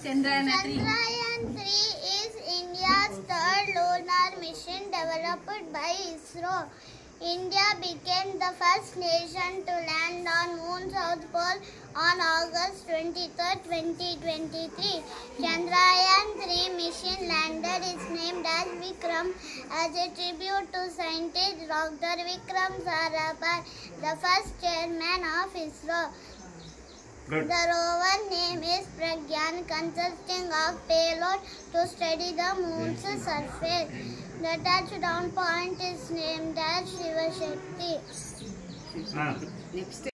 Chandrayan 3 is India's third lunar mission developed by ISRO. India became the first nation to land on Moon's South Pole on August 23, 2023. Chandrayan 3 mission lander is named as Vikram as a tribute to scientist Dr. Vikram Sarabhai, the first chairman of ISRO. Good. The rover name is Pragyan, consisting of payload to study the moon's surface. The touchdown point is named as Shiva Shakti. Next.